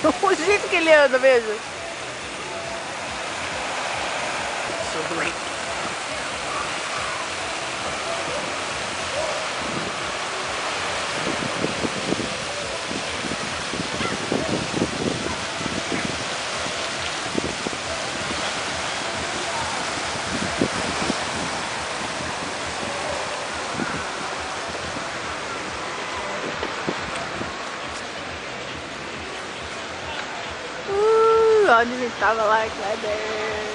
O jeito que ele anda, veja. Sou doente. Onde a gente tava lá, Kleber?